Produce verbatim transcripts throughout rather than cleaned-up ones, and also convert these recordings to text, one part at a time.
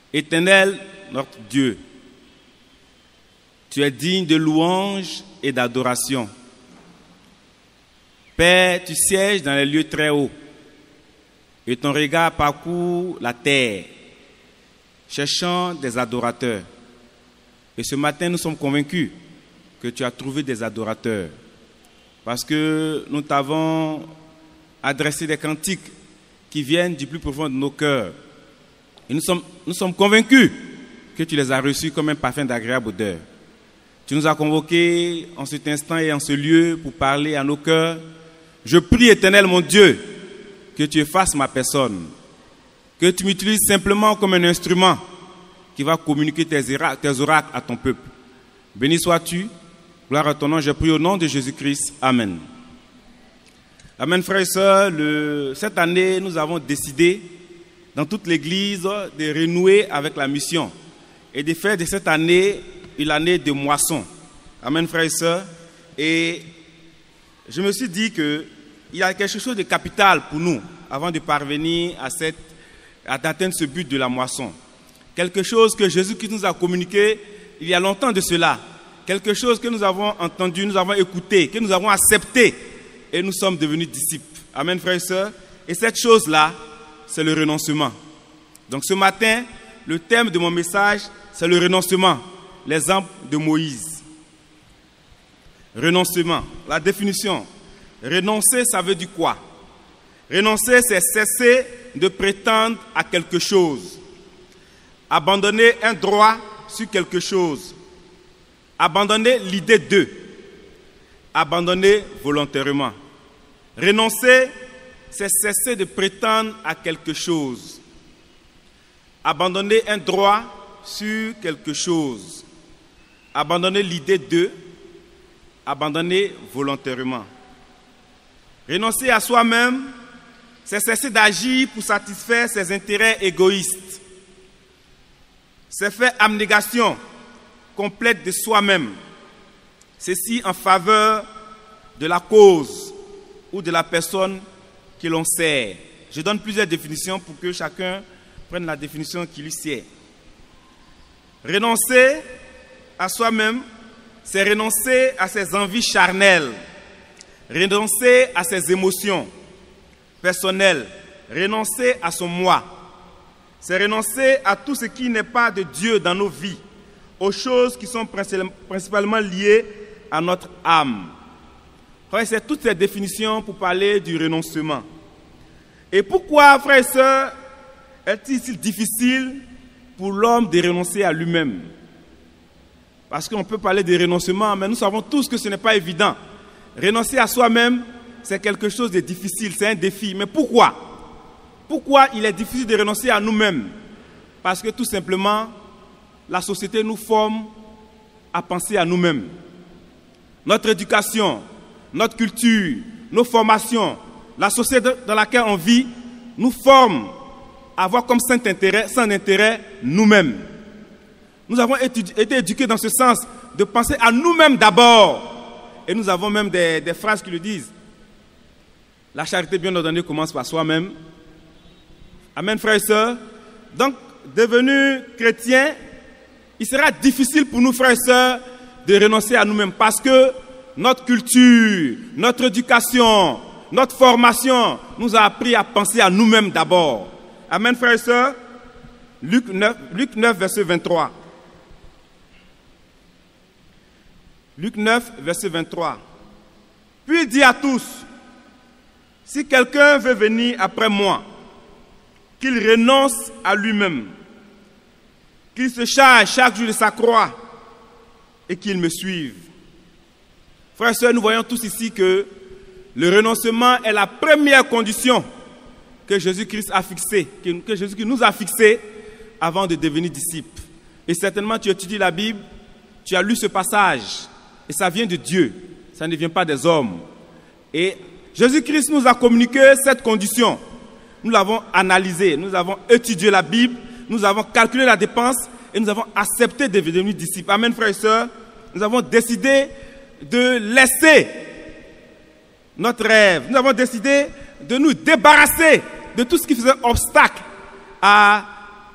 Éternel, notre Dieu, tu es digne de louange et d'adoration. Père, tu sièges dans les lieux très hauts et ton regard parcourt la terre, cherchant des adorateurs. Et ce matin, nous sommes convaincus que tu as trouvé des adorateurs parce que nous t'avons adressé des cantiques qui viennent du plus profond de nos cœurs. Et nous sommes, nous sommes convaincus que tu les as reçus comme un parfum d'agréable odeur. Tu nous as convoqués en cet instant et en ce lieu pour parler à nos cœurs. Je prie, Éternel mon Dieu, que tu effaces ma personne, que tu m'utilises simplement comme un instrument qui va communiquer tes oracles à ton peuple. Béni sois-tu, gloire à ton nom, je prie au nom de Jésus-Christ. Amen. Amen, frères et sœurs. Le, cette année, nous avons décidé, dans toute l'Église, de renouer avec la mission et de faire de cette année une année de moisson. Amen, frères et sœurs. Et je me suis dit qu'il y a quelque chose de capital pour nous avant de parvenir à, cette, à atteindre ce but de la moisson. Quelque chose que Jésus-Christ nous a communiqué il y a longtemps de cela. Quelque chose que nous avons entendu, nous avons écouté, que nous avons accepté et nous sommes devenus disciples. Amen, frères et sœurs. Et cette chose-là, c'est le renoncement. Donc ce matin, le thème de mon message, c'est le renoncement. L'exemple de Moïse. Renoncement. La définition. Renoncer, ça veut dire quoi? Renoncer, c'est cesser de prétendre à quelque chose. Abandonner un droit sur quelque chose. Abandonner l'idée d'eux. Abandonner volontairement. Renoncer, c'est cesser de prétendre à quelque chose. Abandonner un droit sur quelque chose. Abandonner l'idée d'eux. Abandonner volontairement. Renoncer à soi-même, c'est cesser d'agir pour satisfaire ses intérêts égoïstes. C'est faire abnégation complète de soi-même. Ceci en faveur de la cause ou de la personne que l'on sert. Je donne plusieurs définitions pour que chacun prenne la définition qui lui sied. Renoncer à soi-même, c'est renoncer à ses envies charnelles, renoncer à ses émotions personnelles, renoncer à son moi. C'est renoncer à tout ce qui n'est pas de Dieu dans nos vies, aux choses qui sont principalement liées à notre âme. C'est toutes ces définitions pour parler du renoncement. Et pourquoi, frères et sœurs, est-il difficile pour l'homme de renoncer à lui-même? Parce qu'on peut parler de renoncement, mais nous savons tous que ce n'est pas évident. Renoncer à soi-même, c'est quelque chose de difficile, c'est un défi. Mais pourquoi? Pourquoi il est difficile de renoncer à nous-mêmes? Parce que tout simplement, la société nous forme à penser à nous-mêmes. Notre éducation, notre culture, nos formations, la société dans laquelle on vit, nous forment à avoir comme sans intérêt, sans intérêt nous-mêmes. Nous avons été éduqués dans ce sens de penser à nous-mêmes d'abord. Et nous avons même des, des phrases qui le disent. La charité bien ordonnée commence par soi-même. Amen, frères et sœurs. Donc, devenus chrétiens, il sera difficile pour nous, frères et sœurs, de renoncer à nous-mêmes parce que notre culture, notre éducation, notre formation nous a appris à penser à nous-mêmes d'abord. Amen, frères et sœurs. Luc neuf, Luc neuf, verset vingt-trois. Luc neuf, verset vingt-trois. Puis il dit à tous, si quelqu'un veut venir après moi, qu'il renonce à lui-même, qu'il se charge chaque jour de sa croix et qu'il me suive. Frères et sœurs, nous voyons tous ici que le renoncement est la première condition que Jésus-Christ a fixée, que Jésus-Christ nous a fixée avant de devenir disciple. Et certainement, tu étudies la Bible, tu as lu ce passage, et ça vient de Dieu, ça ne vient pas des hommes. Et Jésus-Christ nous a communiqué cette condition. Nous l'avons analysée, nous avons étudié la Bible, nous avons calculé la dépense et nous avons accepté de devenir disciples. Amen, frères et sœurs. Nous avons décidé de laisser notre rêve. Nous avons décidé de nous débarrasser de tout ce qui faisait obstacle à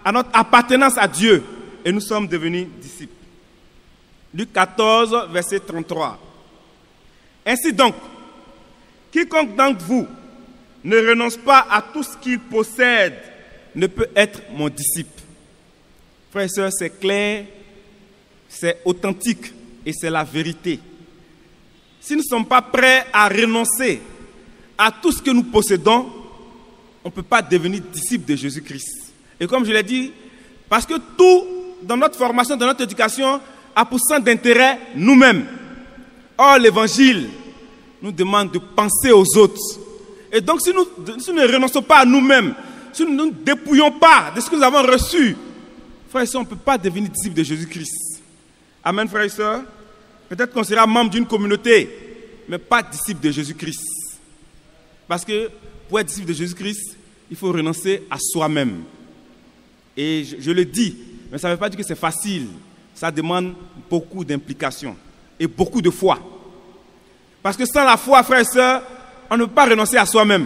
à notre appartenance à Dieu et nous sommes devenus disciples. Luc quatorze, verset trente-trois. Ainsi donc, quiconque d'entre vous ne renonce pas à tout ce qu'il possède ne peut être mon disciple. Frères et sœurs, c'est clair, c'est authentique et c'est la vérité. Si nous ne sommes pas prêts à renoncer à tout ce que nous possédons, on ne peut pas devenir disciple de Jésus-Christ. Et comme je l'ai dit, parce que tout dans notre formation, dans notre éducation, a pour centre d'intérêt nous-mêmes. Or, l'Évangile nous demande de penser aux autres. Et donc, si nous, si nous ne renonçons pas à nous-mêmes, si nous ne nous dépouillons pas de ce que nous avons reçu, frères et sœurs, on ne peut pas devenir disciple de Jésus-Christ. Amen, frères et sœurs. Peut-être qu'on sera membre d'une communauté, mais pas disciple de Jésus-Christ. Parce que pour être disciple de Jésus-Christ, il faut renoncer à soi-même. Et je, je le dis, mais ça ne veut pas dire que c'est facile. Ça demande beaucoup d'implication et beaucoup de foi. Parce que sans la foi, frères et sœurs, on ne peut pas renoncer à soi-même.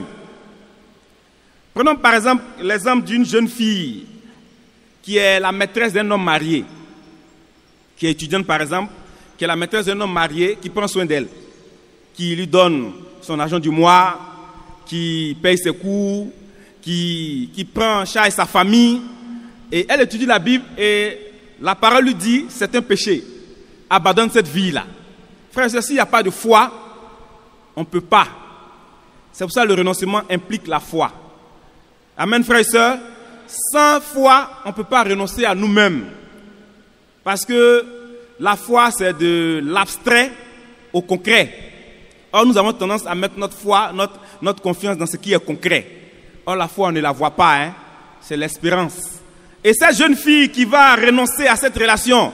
Prenons par exemple l'exemple d'une jeune fille qui est la maîtresse d'un homme marié, qui est étudiante par exemple, qui est la maîtresse d'un homme marié, qui prend soin d'elle, qui lui donne son argent du mois, qui paye ses cours, qui, qui prend en charge sa famille. Et elle étudie la Bible et la parole lui dit, c'est un péché. Abandonne cette vie-là. Frères et sœurs, s'il n'y a pas de foi, on ne peut pas. C'est pour ça que le renoncement implique la foi. Amen, frères et sœurs. Sans foi, on ne peut pas renoncer à nous-mêmes. Parce que la foi, c'est de l'abstrait au concret. Or, nous avons tendance à mettre notre foi, notre, notre confiance dans ce qui est concret. Or, la foi, on ne la voit pas, hein? C'est l'espérance. Et cette jeune fille qui va renoncer à cette relation,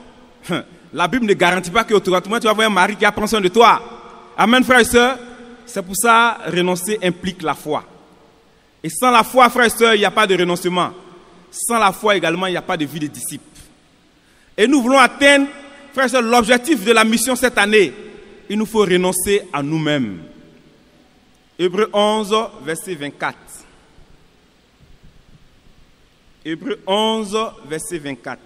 la Bible ne garantit pas qu'automatiquement tu vas avoir un mari qui prend soin de toi. Amen, frères et sœurs. C'est pour ça que renoncer implique la foi. Et sans la foi, frères et sœurs, il n'y a pas de renoncement. Sans la foi également, il n'y a pas de vie de disciple. Et nous voulons atteindre, frères et sœurs, l'objectif de la mission cette année. Il nous faut renoncer à nous-mêmes. Hébreux onze, verset vingt-quatre. Hébreux onze, verset vingt-quatre.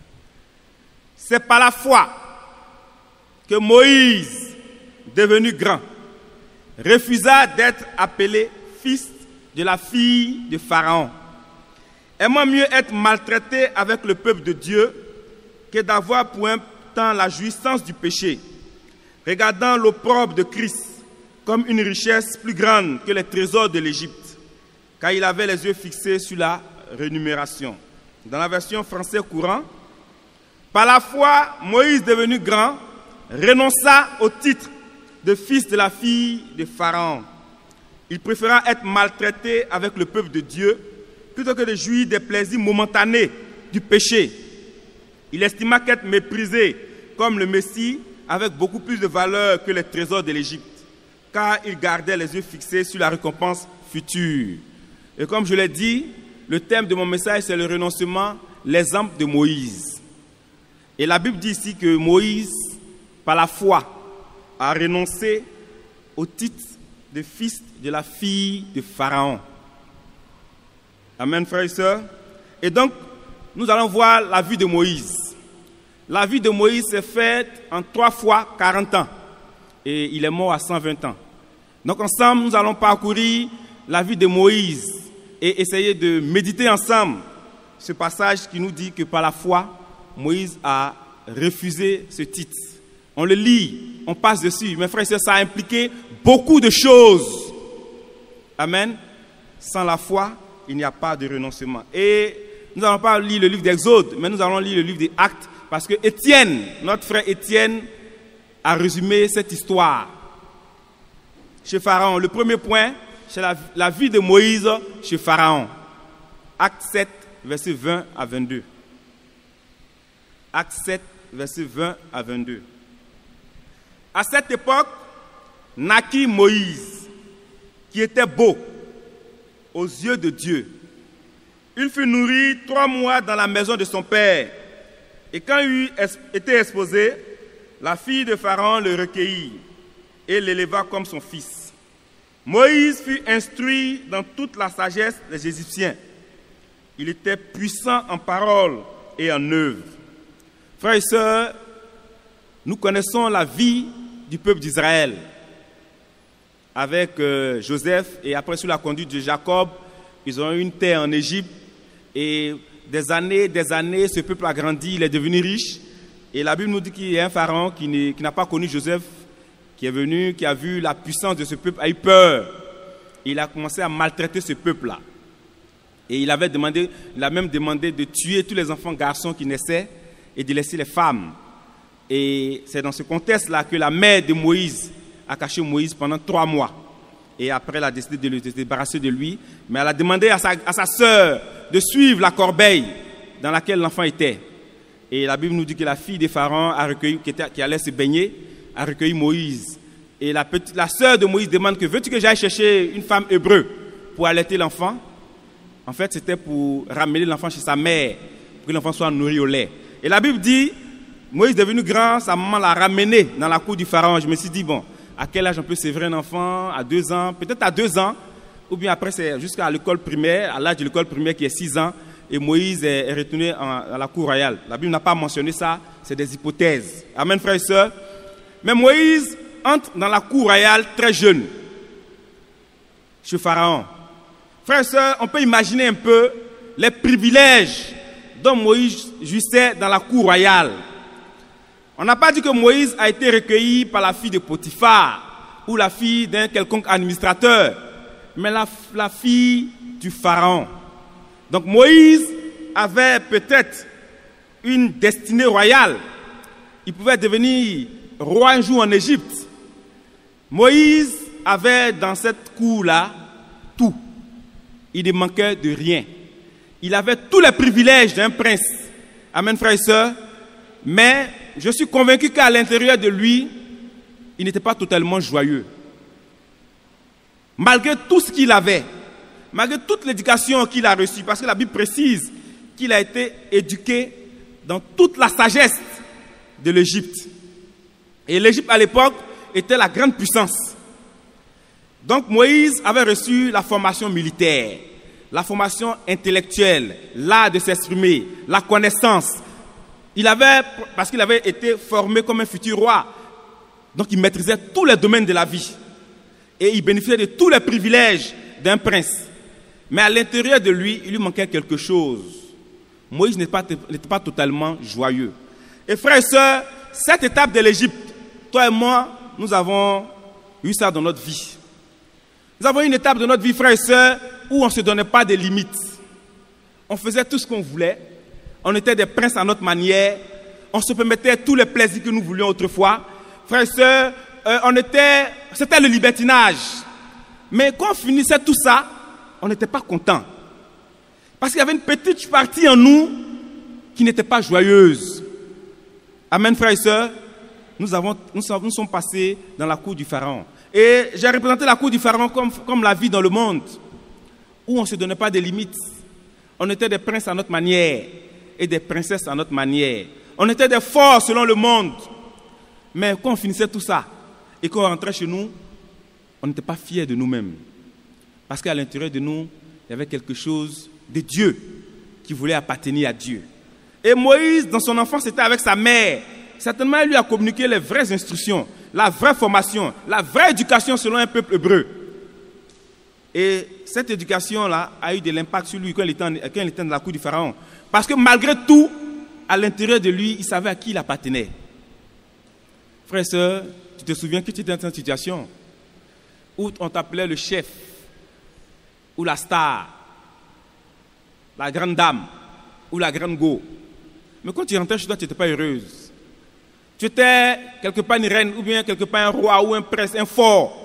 C'est par la foi que Moïse, devenu grand, refusa d'être appelé fils de la fille de Pharaon. Aimant mieux être maltraité avec le peuple de Dieu que d'avoir pour un temps la jouissance du péché, regardant l'opprobre de Christ comme une richesse plus grande que les trésors de l'Égypte, car il avait les yeux fixés sur la rémunération. Dans la version française courant, par la foi, Moïse, devenu grand, renonça au titre de fils de la fille de Pharaon. Il préféra être maltraité avec le peuple de Dieu plutôt que de jouir des plaisirs momentanés du péché. Il estima qu'être méprisé comme le Messie avait beaucoup plus de valeur que les trésors de l'Égypte, car il gardait les yeux fixés sur la récompense future. Et comme je l'ai dit, le thème de mon message, c'est le renoncement, l'exemple de Moïse. Et la Bible dit ici que Moïse, par la foi, a renoncé au titre de fils de la fille de Pharaon. Amen, frères et sœurs. Et donc, nous allons voir la vie de Moïse. La vie de Moïse s'est faite en trois fois quarante ans. Et il est mort à cent vingt ans. Donc, ensemble, nous allons parcourir la vie de Moïse et essayer de méditer ensemble ce passage qui nous dit que par la foi, Moïse a refusé ce titre. On le lit, on passe dessus. Mes frères et sœurs, ça a impliqué beaucoup de choses. Amen. Sans la foi, il n'y a pas de renoncement. Et nous n'allons pas lire le livre d'Exode, mais nous allons lire le livre des Actes, parce que Étienne, notre frère Étienne, a résumé cette histoire chez Pharaon. Le premier point, c'est la, la vie de Moïse chez Pharaon. Acte sept, versets vingt à vingt-deux. Acte sept, versets vingt à vingt-deux. À cette époque, naquit Moïse, qui était beau aux yeux de Dieu. Il fut nourri trois mois dans la maison de son père. Et quand il eut été exposé, la fille de Pharaon le recueillit et l'éleva comme son fils. Moïse fut instruit dans toute la sagesse des Égyptiens. Il était puissant en parole et en œuvre. Frères et sœurs, nous connaissons la vie du peuple d'Israël avec euh, Joseph, et après sous la conduite de Jacob, ils ont eu une terre en Égypte, et des années, des années, ce peuple a grandi, il est devenu riche, et la Bible nous dit qu'il y a un pharaon qui, qui n'a pas connu Joseph, qui est venu, qui a vu la puissance de ce peuple, a eu peur. Il a commencé à maltraiter ce peuple-là. Et il avait demandé, il a même demandé de tuer tous les enfants garçons qui naissaient et de laisser les femmes. Et c'est dans ce contexte-là que la mère de Moïse a caché Moïse pendant trois mois. Et après, elle a décidé de, le, de se débarrasser de lui. Mais elle a demandé à sa, à sa sœur de suivre la corbeille dans laquelle l'enfant était. Et la Bible nous dit que la fille des pharaons a recueilli, qui, était, qui allait se baigner, a recueilli Moïse. Et la, petite, la sœur de Moïse demande que veux-tu que j'aille chercher une femme hébreu pour allaiter l'enfant? En fait, c'était pour ramener l'enfant chez sa mère, pour que l'enfant soit nourri au lait. Et la Bible dit, Moïse devenu grand, sa maman l'a ramené dans la cour du pharaon. Je me suis dit, bon, à quel âge on peut sévrer un enfant? À deux ans, peut-être à deux ans, ou bien après, c'est jusqu'à l'école primaire, à l'âge de l'école primaire qui est six ans, et Moïse est, est retourné en, à la cour royale. La Bible n'a pas mentionné ça, c'est des hypothèses. Amen, frères et sœurs. Mais Moïse entre dans la cour royale très jeune, chez Pharaon. Frères et sœurs, on peut imaginer un peu les privilèges dont Moïse jouissait dans la cour royale. On n'a pas dit que Moïse a été recueilli par la fille de Potiphar ou la fille d'un quelconque administrateur, mais la, la fille du Pharaon. Donc Moïse avait peut-être une destinée royale. Il pouvait devenir roi un jour en Égypte. Moïse avait dans cette cour-là tout. Il ne manquait de rien. Il avait tous les privilèges d'un prince. Amen, frères et sœurs. Mais je suis convaincu qu'à l'intérieur de lui, il n'était pas totalement joyeux. Malgré tout ce qu'il avait, malgré toute l'éducation qu'il a reçue, parce que la Bible précise qu'il a été éduqué dans toute la sagesse de l'Égypte. Et l'Égypte à l'époque était la grande puissance. Donc Moïse avait reçu la formation militaire, la formation intellectuelle, l'art de s'exprimer, la connaissance. Il avait, parce qu'il avait été formé comme un futur roi, donc il maîtrisait tous les domaines de la vie. Et il bénéficiait de tous les privilèges d'un prince. Mais à l'intérieur de lui, il lui manquait quelque chose. Moïse n'était pas, n'était pas totalement joyeux. Et frères et sœurs, cette étape de l'Égypte, toi et moi, nous avons eu ça dans notre vie. Nous avons une étape de notre vie, frères et sœurs, où on ne se donnait pas de limites. On faisait tout ce qu'on voulait. On était des princes à notre manière. On se permettait tous les plaisirs que nous voulions autrefois. Frères et sœurs, euh, on était, c'était le libertinage. Mais quand on finissait tout ça, on n'était pas content. Parce qu'il y avait une petite partie en nous qui n'était pas joyeuse. Amen, frères et sœurs. Nous, avons, nous, sommes, nous sommes passés dans la cour du Pharaon. Et j'ai représenté la cour du Pharaon comme, comme la vie dans le monde, où on ne se donnait pas de limites. On était des princes à notre manière et des princesses à notre manière. On était des forts selon le monde. Mais quand on finissait tout ça et qu'on rentrait chez nous, on n'était pas fiers de nous-mêmes. Parce qu'à l'intérieur de nous, il y avait quelque chose de Dieu qui voulait appartenir à Dieu. Et Moïse, dans son enfance, était avec sa mère. Certainement, il lui a communiqué les vraies instructions, la vraie formation, la vraie éducation selon un peuple hébreu. Et cette éducation-là a eu de l'impact sur lui quand il, était en, quand il était dans la cour du Pharaon. Parce que malgré tout, à l'intérieur de lui, il savait à qui il appartenait. Frère et sœur, tu te souviens que tu étais dans cette situation où on t'appelait le chef, ou la star, la grande dame, ou la grande go. Mais quand tu rentrais chez toi, tu n'étais pas heureuse. Tu étais quelque part une reine, ou bien quelque part un roi, ou un prince, un fort.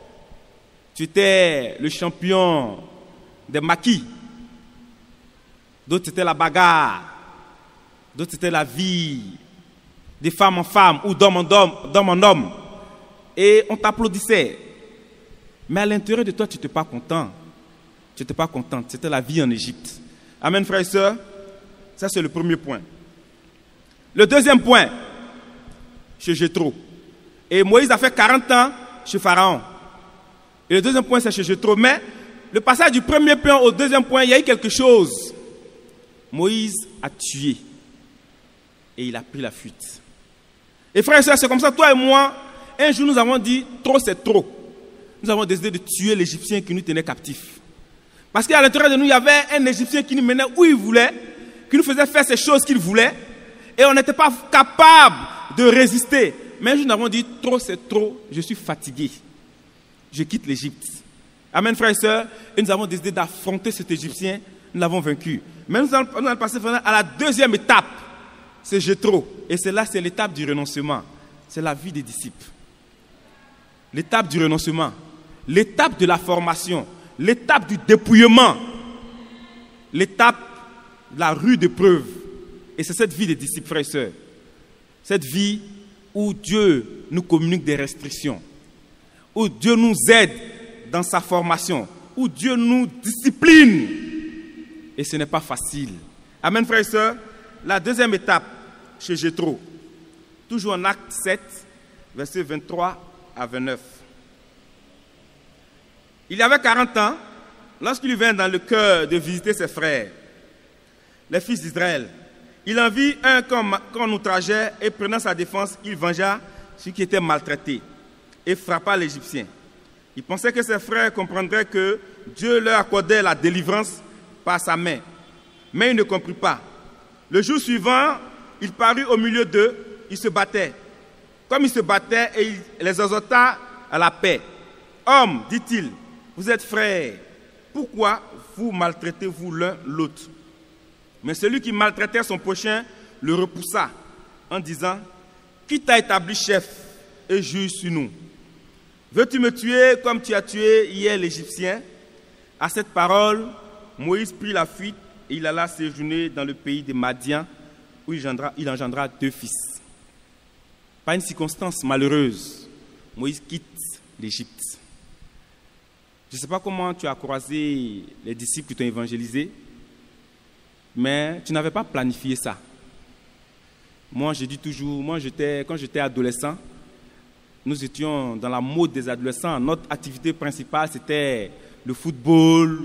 Tu étais le champion des maquis. D'autres, c'était la bagarre. D'autres, c'était la vie. De femme en femme, ou d'homme en homme, d'homme en homme. Et on t'applaudissait. Mais à l'intérieur de toi, tu n'étais pas content. Tu n'étais pas contente. C'était la vie en Égypte. Amen, frères et sœurs. Ça, c'est le premier point. Le deuxième point, chez Jéthro. Et Moïse a fait quarante ans chez Pharaon. Et le deuxième point, c'est chez Jéthro. Mais le passage du premier point au deuxième point, il y a eu quelque chose Moïse a tué et il a pris la fuite. Et frères et sœurs, c'est comme ça, toi et moi, un jour nous avons dit, trop c'est trop. Nous avons décidé de tuer l'Égyptien qui nous tenait captifs. Parce qu'à l'intérieur de nous, il y avait un Égyptien qui nous menait où il voulait, qui nous faisait faire ces choses qu'il voulait, et on n'était pas capable de résister. Mais un jour nous avons dit, trop c'est trop, je suis fatigué. Je quitte l'Égypte. Amen, frères et sœurs. Et nous avons décidé d'affronter cet Égyptien, nous l'avons vaincu. Mais nous allons, nous allons passer à la deuxième étape. C'est Jéthro. Et c'est là, c'est l'étape du renoncement. C'est la vie des disciples. L'étape du renoncement. L'étape de la formation. L'étape du dépouillement. L'étape de la rude épreuve. Et c'est cette vie des disciples, frères et sœurs. Cette vie où Dieu nous communique des restrictions. Où Dieu nous aide dans sa formation. Où Dieu nous discipline. Et ce n'est pas facile. Amen, frères et sœurs. La deuxième étape chez Jéthro, toujours en Acte sept, versets vingt-trois à vingt-neuf. Il y avait quarante ans, lorsqu'il lui vint dans le cœur de visiter ses frères, les fils d'Israël. Il en vit un qu'on outrageait et prenant sa défense, il vengea ceux qui étaient maltraités et frappa l'Égyptien. Il pensait que ses frères comprendraient que Dieu leur accordait la délivrance par sa main. Mais il ne comprit pas. Le jour suivant, il parut au milieu d'eux, il se battait. Comme il se battait, et il les exhorta à la paix. Hommes, dit-il, vous êtes frères, pourquoi vous maltraitez-vous l'un l'autre? Mais celui qui maltraitait son prochain le repoussa en disant, qui t'a établi chef et juge sur nous? Veux-tu me tuer comme tu as tué hier l'Égyptien? À cette parole, Moïse prit la fuite. Il alla séjourner dans le pays des Madians où il engendra, il engendra deux fils. Par une circonstance malheureuse, Moïse quitte l'Égypte. Je ne sais pas comment tu as croisé les disciples qui t'ont évangélisé, mais tu n'avais pas planifié ça. Moi, je dis toujours, moi, j'étais, quand j'étais adolescent, nous étions dans la mode des adolescents. Notre activité principale, c'était le football,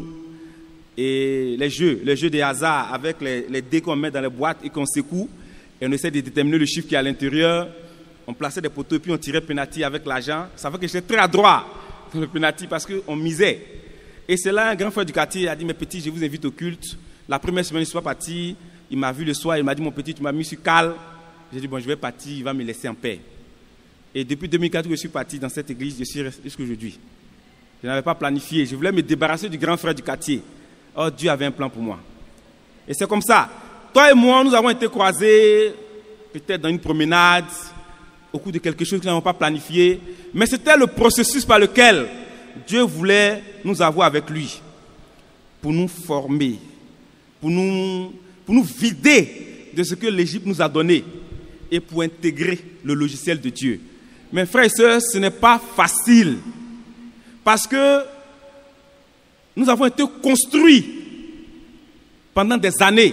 et les jeux, les jeux de hasard avec les, les dés qu'on met dans les boîtes et qu'on secoue et on essaie de déterminer le chiffre qui est à l'intérieur. On plaçait des poteaux et puis on tirait penalty avec l'argent. Ça fait que j'étais très adroit dans le penalty parce qu'on misait. Et c'est là un grand frère du quartier a dit, mes petits, je vous invite au culte. La première semaine, je ne suis pas parti. Il m'a vu le soir, il m'a dit, mon petit, tu m'as mis sur cale. J'ai dit, bon, je vais partir, il va me laisser en paix. Et depuis deux mille quatre, je suis parti dans cette église, je suis resté jusqu'à aujourd'hui. Je n'avais pas planifié. Je voulais me débarrasser du grand frère du quartier. Oh, Dieu avait un plan pour moi. Et c'est comme ça. Toi et moi, nous avons été croisés, peut-être dans une promenade, au cours de quelque chose que nous n'avons pas planifié. Mais c'était le processus par lequel Dieu voulait nous avoir avec lui. Pour nous former, pour nous, pour nous vider de ce que l'Égypte nous a donné et pour intégrer le logiciel de Dieu. Mes frères et sœurs, ce n'est pas facile. Parce que nous avons été construits pendant des années.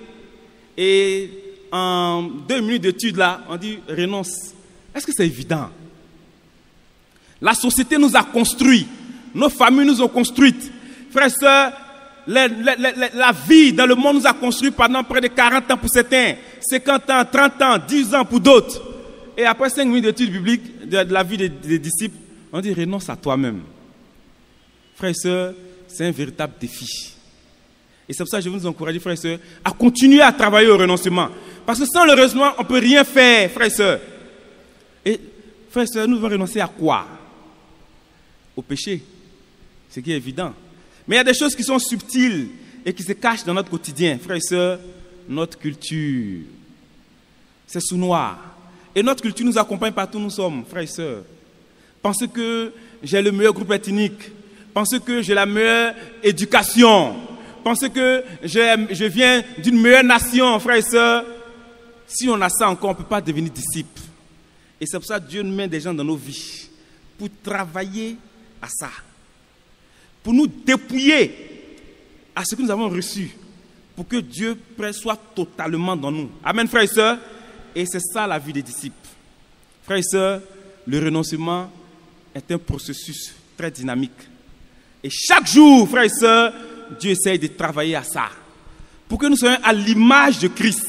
Et en deux minutes d'études, là, on dit renonce. Est-ce que c'est évident? La société nous a construits. Nos familles nous ont construites. Frères et sœurs, la, la, la, la vie dans le monde nous a construits pendant près de quarante ans pour certains, cinquante ans, trente ans, dix ans pour d'autres. Et après cinq minutes d'études bibliques de, de la vie des, des disciples, on dit renonce à toi-même. Frères et sœurs, c'est un véritable défi. Et c'est pour ça que je veux vous encourager, frères et sœurs, à continuer à travailler au renoncement. Parce que sans le renoncement, on ne peut rien faire, frères et sœurs. Et, frères et sœurs, nous devons renoncer à quoi? Au péché. Ce qui est évident. Mais il y a des choses qui sont subtiles et qui se cachent dans notre quotidien. Frères et sœurs, notre culture, c'est sous noir. Et notre culture nous accompagne partout où nous sommes, frères et sœurs. Pensez que j'ai le meilleur groupe ethnique. Pensez que j'ai la meilleure éducation. Pensez que je viens d'une meilleure nation, frères et sœurs. Si on a ça encore, on ne peut pas devenir disciple. Et c'est pour ça que Dieu nous met des gens dans nos vies pour travailler à ça. Pour nous dépouiller à ce que nous avons reçu. Pour que Dieu soit totalement dans nous. Amen, frères et sœurs. Et c'est ça la vie des disciples. Frères et sœurs, le renoncement est un processus très dynamique. Et chaque jour, frères et sœurs, Dieu essaye de travailler à ça. pour que nous soyons à l'image de Christ.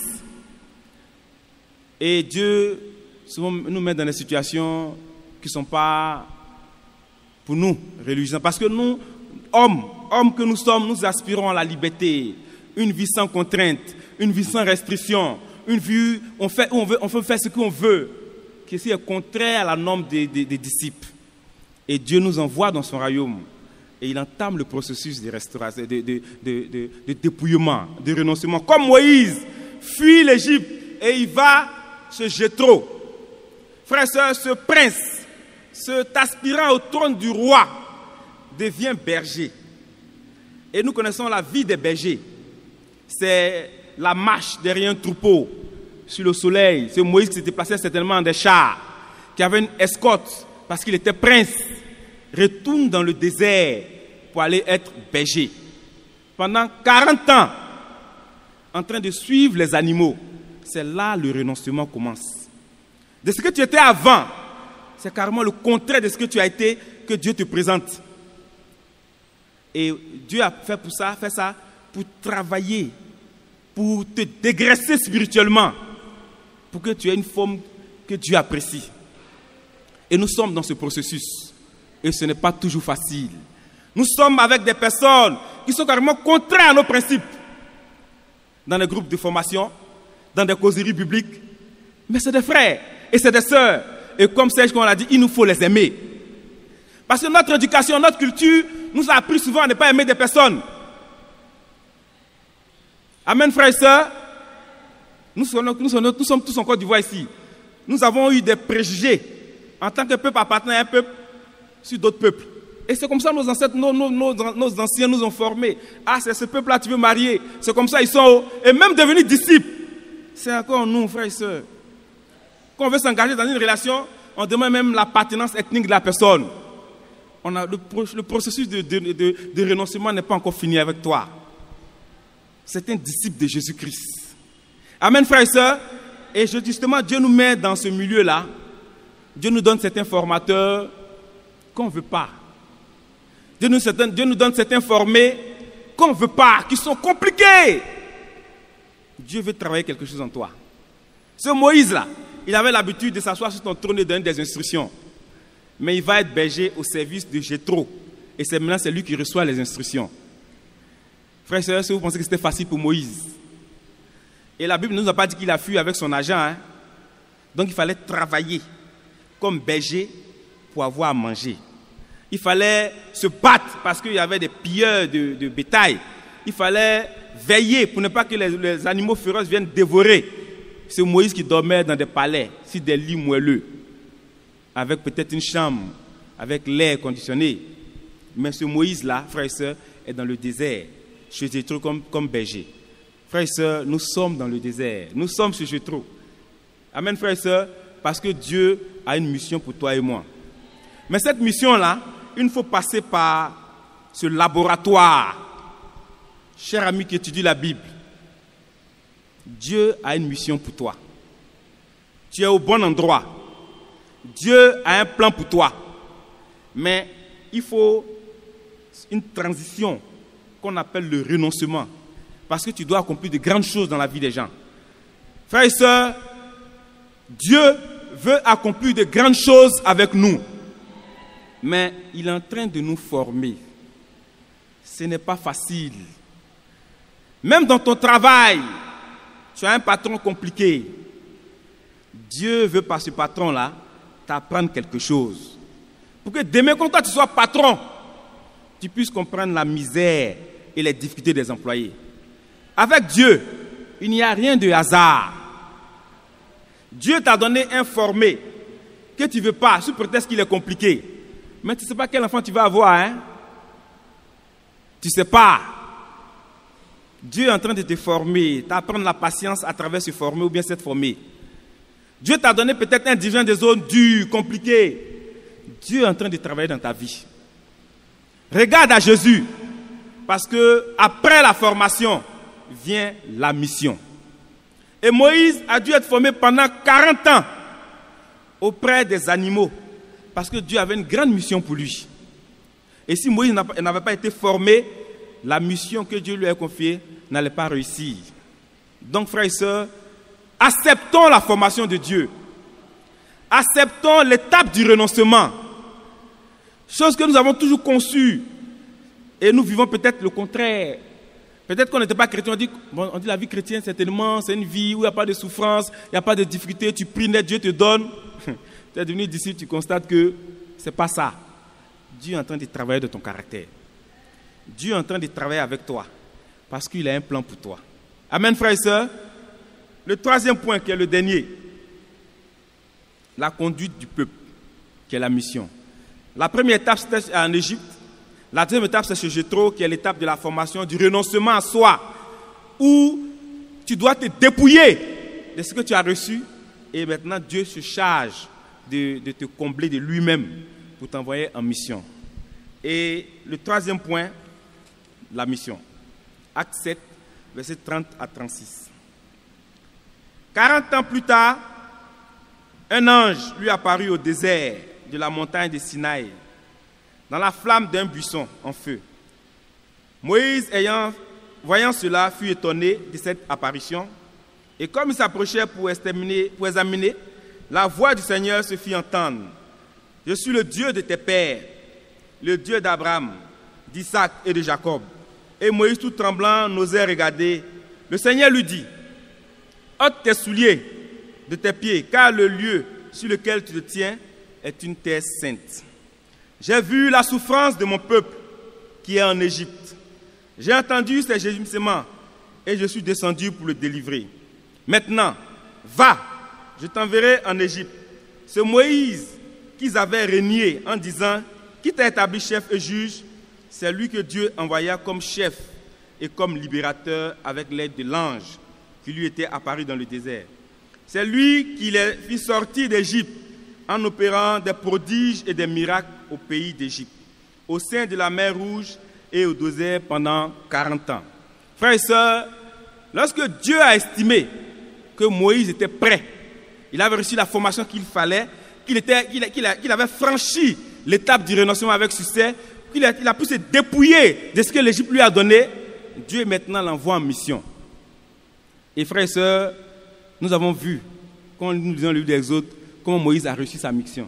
Et Dieu souvent nous met dans des situations qui ne sont pas pour nous religieuses. Parce que nous, hommes, hommes que nous sommes, nous aspirons à la liberté, une vie sans contrainte, une vie sans restriction, une vie où on, fait, où on, veut, on peut faire ce qu'on veut, qui est contraire à la norme des, des, des disciples. Et Dieu nous envoie dans son royaume. Et il entame le processus de restauration, de, de, de, de, de dépouillement, de renoncement. Comme Moïse fuit l'Égypte et il va chez Jéthro. Frères et sœurs, ce prince, cet aspirant au trône du roi, devient berger. Et nous connaissons la vie des bergers. C'est la marche derrière un troupeau sur le soleil. C'est Moïse qui se déplaçait certainement en des chars, qui avait une escorte parce qu'il était prince. Retourne dans le désert pour aller être berger. Pendant quarante ans, en train de suivre les animaux. C'est là le renoncement commence. De ce que tu étais avant, c'est carrément le contraire de ce que tu as été que Dieu te présente. Et Dieu a fait pour ça, fait ça pour travailler, pour te dégraisser spirituellement, pour que tu aies une forme que Dieu apprécie. Et nous sommes dans ce processus. Et ce n'est pas toujours facile. Nous sommes avec des personnes qui sont carrément contraires à nos principes. Dans les groupes de formation, dans des causeries bibliques. Mais c'est des frères et c'est des sœurs. Et comme Serge, comme on l'a dit, il nous faut les aimer. Parce que notre éducation, notre culture nous a appris souvent à ne pas aimer des personnes. Amen, frères et sœurs. Nous sommes, nous sommes, nous sommes tous en Côte d'Ivoire ici. Nous avons eu des préjugés en tant que peuple appartenant à un peuple sur d'autres peuples. Et c'est comme ça que nos ancêtres, nos, nos, nos, nos anciens nous ont formés. Ah, c'est ce peuple-là tu veux marier. C'est comme ça ils sont. Et même devenir disciples. C'est encore nous, frères et sœurs. Quand on veut s'engager dans une relation, on demande même l'appartenance ethnique de la personne. On a le, le processus de, de, de, de renoncement n'est pas encore fini avec toi. C'est un disciple de Jésus-Christ. Amen, frères et sœurs. Et justement, Dieu nous met dans ce milieu-là. Dieu nous donne certains formateurs qu'on ne veut pas. Dieu nous, certains, Dieu nous donne certains formés qu'on ne veut pas, qui sont compliqués. Dieu veut travailler quelque chose en toi. Ce Moïse-là, il avait l'habitude de s'asseoir sur ton trône et de donner des instructions. Mais il va être berger au service de Jéthro. Et c'est maintenant c'est lui qui reçoit les instructions. Frères et sœurs, si vous pensez que c'était facile pour Moïse. Et la Bible ne nous a pas dit qu'il a fui avec son agent. Hein? Donc il fallait travailler comme berger pour avoir à manger. Il fallait se battre parce qu'il y avait des pilleurs de, de bétail. Il fallait veiller pour ne pas que les, les animaux féroces viennent dévorer. C'est Moïse qui dormait dans des palais, sur des lits moelleux, avec peut-être une chambre, avec l'air conditionné. Mais ce Moïse-là, frères et sœurs, est dans le désert, chez Jéthro comme, comme berger. Frères et sœurs, nous sommes dans le désert, nous sommes chez Jéthro. Amen, frères et sœurs, parce que Dieu a une mission pour toi et moi. Mais cette mission-là, il faut passer par ce laboratoire. Cher ami qui étudie la Bible, Dieu a une mission pour toi. Tu es au bon endroit. Dieu a un plan pour toi. Mais il faut une transition qu'on appelle le renoncement. Parce que tu dois accomplir de grandes choses dans la vie des gens. Frères et sœurs, Dieu veut accomplir de grandes choses avec nous. Mais il est en train de nous former. Ce n'est pas facile. Même dans ton travail, tu as un patron compliqué. Dieu veut par ce patron-là t'apprendre quelque chose. Pour que demain, quand toi tu sois patron, tu puisses comprendre la misère et les difficultés des employés. Avec Dieu, il n'y a rien de hasard. Dieu t'a donné un formé que tu ne veux pas, sous prétexte qu'il est compliqué. Mais tu ne sais pas quel enfant tu vas avoir, hein? Tu ne sais pas. Dieu est en train de te former, t'apprendre la patience à travers ce formé ou bien cette formée. Dieu t'a donné peut-être un dirigeant des zones dures, compliquées. Dieu est en train de travailler dans ta vie. Regarde à Jésus, parce que après la formation vient la mission. Et Moïse a dû être formé pendant quarante ans auprès des animaux, parce que Dieu avait une grande mission pour lui. Et si Moïse n'avait pas été formé, la mission que Dieu lui a confiée n'allait pas réussir. Donc, frères et sœurs, acceptons la formation de Dieu. Acceptons l'étape du renoncement. Chose que nous avons toujours conçue. Et nous vivons peut-être le contraire. Peut-être qu'on n'était pas chrétien. On dit, bon, on dit la vie chrétienne, certainement, c'est une vie où il n'y a pas de souffrance, il n'y a pas de difficulté. Tu pries net, Dieu te donne. Tu es devenu disciple, tu constates que ce n'est pas ça. Dieu est en train de travailler de ton caractère. Dieu est en train de travailler avec toi. Parce qu'il a un plan pour toi. Amen, frères et sœurs. Le troisième point, qui est le dernier. La conduite du peuple, qui est la mission. La première étape, c'était en Égypte. La deuxième étape, c'est chez Jéthro, qui est l'étape de la formation, du renoncement à soi, où tu dois te dépouiller de ce que tu as reçu, et maintenant Dieu se charge de, de te combler de lui-même pour t'envoyer en mission. Et le troisième point, la mission. Acte sept, versets trente à trente-six. quarante ans plus tard, un ange lui apparut au désert de la montagne de Sinaï, dans la flamme d'un buisson en feu. Moïse, ayant, voyant cela, fut étonné de cette apparition, et comme il s'approchait pour examiner, pour examiner, la voix du Seigneur se fit entendre. « Je suis le Dieu de tes pères, le Dieu d'Abraham, d'Isaac et de Jacob. » Et Moïse, tout tremblant, n'osait regarder. Le Seigneur lui dit, « ôte tes souliers de tes pieds, car le lieu sur lequel tu te tiens est une terre sainte. J'ai vu la souffrance de mon peuple qui est en Égypte. J'ai entendu ses gémissements et je suis descendu pour le délivrer. Maintenant, va, je t'enverrai en Égypte. Ce Moïse qu'ils avaient renié en disant, qui t'a établi chef et juge, c'est lui que Dieu envoya comme chef et comme libérateur avec l'aide de l'ange qui lui était apparu dans le désert. C'est lui qui les fit sortir d'Égypte en opérant des prodiges et des miracles au pays d'Égypte, au sein de la mer Rouge et au désert pendant quarante ans. Frères et sœurs, lorsque Dieu a estimé que Moïse était prêt, il avait reçu la formation qu'il fallait, qu'il était, qu'il, qu'il, qu'il avait franchi l'étape du renoncement avec succès, qu'il a, il a pu se dépouiller de ce que l'Égypte lui a donné, Dieu maintenant l'envoie en mission. Et frères et sœurs, nous avons vu, quand nous lisons le livre d'Exode, comment Moïse a reçu sa mission.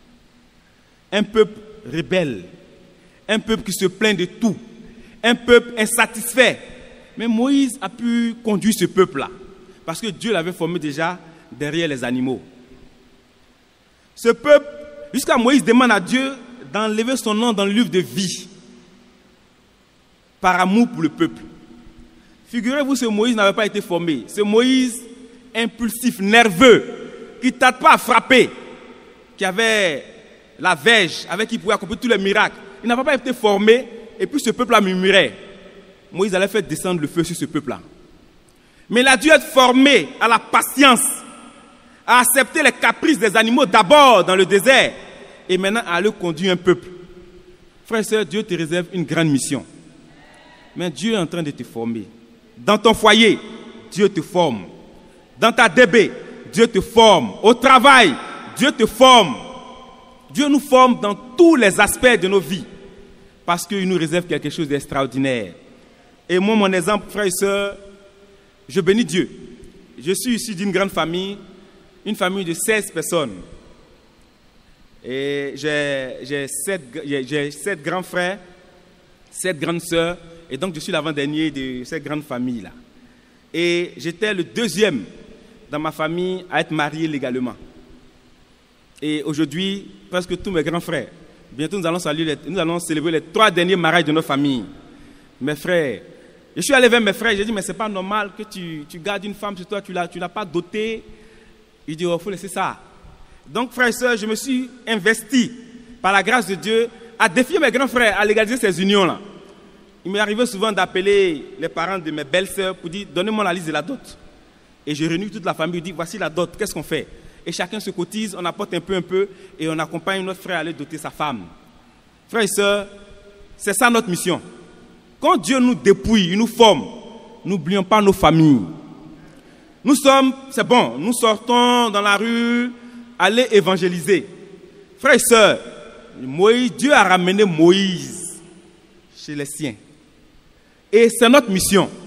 Un peuple rebelle, un peuple qui se plaint de tout, un peuple insatisfait. Mais Moïse a pu conduire ce peuple-là, parce que Dieu l'avait formé déjà derrière les animaux. Ce peuple, jusqu'à Moïse demande à Dieu d'enlever son nom dans le livre de vie, par amour pour le peuple. Figurez-vous, ce Moïse n'avait pas été formé. Ce Moïse impulsif, nerveux, qui ne tarde pas à frapper, qui avait la verge, avec qui il pouvait accomplir tous les miracles. Il n'avait pas été formé, et puis ce peuple-là murmurait. Moïse allait faire descendre le feu sur ce peuple-là. Mais il a dû être formé à la patience, à accepter les caprices des animaux d'abord dans le désert, et maintenant à aller conduire un peuple. Frère et sœur, Dieu te réserve une grande mission. Mais Dieu est en train de te former. Dans ton foyer, Dieu te forme. Dans ta D B, Dieu te forme. Au travail, Dieu te forme. Dieu nous forme dans tous les aspects de nos vies. Parce qu'il nous réserve quelque chose d'extraordinaire. Et moi, mon exemple, frère et sœur, je bénis Dieu. Je suis issu d'une grande famille, une famille de seize personnes. Et j'ai, j'ai, sept, j'ai, j'ai sept grands frères, sept grandes sœurs. Et donc, je suis l'avant-dernier de cette grande famille-là. Et j'étais le deuxième dans ma famille à être marié légalement. Et aujourd'hui, presque tous mes grands frères, bientôt nous allons, saluer les, nous allons célébrer les trois derniers mariages de notre famille. Mes frères, je suis allé vers mes frères, j'ai dit, mais ce n'est pas normal que tu, tu gardes une femme sur toi, tu ne l'as pas dotée. Il dit, il oh, faut laisser ça. Donc, frères et sœurs, je me suis investi, par la grâce de Dieu, à défier mes grands frères à légaliser ces unions-là. Il m'est arrivé souvent d'appeler les parents de mes belles-sœurs pour dire, donnez-moi la liste de la dot. Et je réunis toute la famille, je dis, voici la dot, qu'est-ce qu'on fait? Et chacun se cotise, on apporte un peu, un peu, et on accompagne notre frère à aller doter sa femme. Frères et sœurs, c'est ça notre mission. Quand Dieu nous dépouille, il nous forme, n'oublions pas nos familles. Nous sommes, c'est bon, nous sortons dans la rue, aller évangéliser. Frères et sœurs, Moïse, Dieu a ramené Moïse chez les siens. Et c'est notre mission.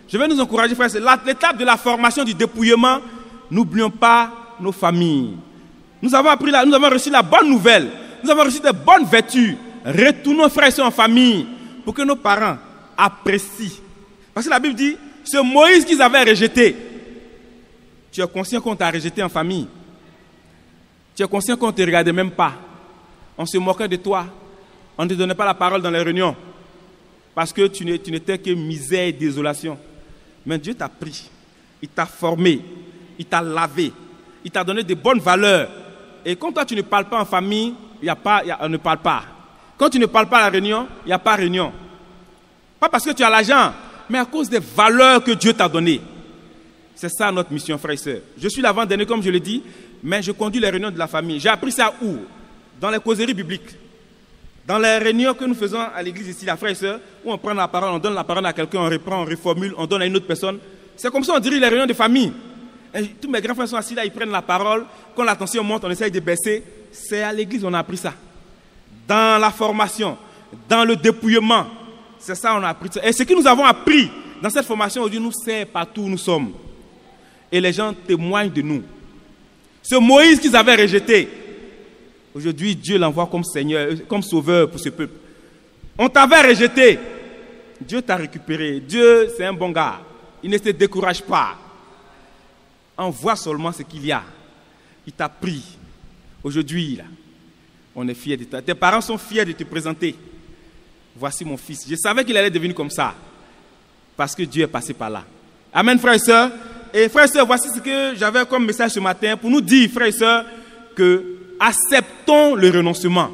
Je vais nous encourager, frères. L'étape de la formation, du dépouillement, n'oublions pas nos familles. Nous avons appris là, nous avons reçu la bonne nouvelle. Nous avons reçu des bonnes vertus. Retournons, frères et sœurs, en famille pour que nos parents apprécient. Parce que la Bible dit, ce Moïse qu'ils avaient rejeté, tu es conscient qu'on t'a rejeté en famille. Tu es conscient qu'on ne te regardait même pas. On se moquait de toi. On ne te donnait pas la parole dans les réunions. Parce que tu n'étais que misère et désolation. Mais Dieu t'a pris. Il t'a formé. Il t'a lavé. Il t'a donné de bonnes valeurs. Et quand toi tu ne parles pas en famille, il y a pas, il y a, on ne parle pas. Quand tu ne parles pas à la réunion, il n'y a pas de réunion. Pas parce que tu as l'argent, mais à cause des valeurs que Dieu t'a données. C'est ça notre mission, frères et sœurs. Je suis l'avant-dernier, comme je l'ai dit, mais je conduis les réunions de la famille. J'ai appris ça où? Dans les causeries bibliques. Dans les réunions que nous faisons à l'église ici, la frères et sœurs, où on prend la parole, on donne la parole à quelqu'un, on reprend, on reformule, on donne à une autre personne. C'est comme ça on dirige les réunions de famille. Et tous mes grands frères sont assis là, ils prennent la parole. Quand la tension monte, on essaye de baisser. C'est à l'église qu'on a appris ça. Dans la formation, dans le dépouillement. C'est ça qu'on a appris. Et ce que nous avons appris dans cette formation aujourd'hui nous sert partout où nous sommes. Et les gens témoignent de nous. Ce Moïse qu'ils avaient rejeté, aujourd'hui Dieu l'envoie comme Seigneur, comme Sauveur pour ce peuple. On t'avait rejeté. Dieu t'a récupéré. Dieu, c'est un bon gars. Il ne te décourage pas. Envoie seulement ce qu'il y a. Il t'a pris. Aujourd'hui, là, on est fiers de toi. Tes parents sont fiers de te présenter. Voici mon fils. Je savais qu'il allait devenir comme ça. Parce que Dieu est passé par là. Amen, frères et sœurs. Et frères et sœurs, voici ce que j'avais comme message ce matin pour nous dire, frères et sœurs, que acceptons le renoncement.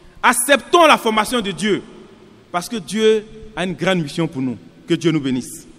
Acceptons la formation de Dieu. Parce que Dieu a une grande mission pour nous. Que Dieu nous bénisse.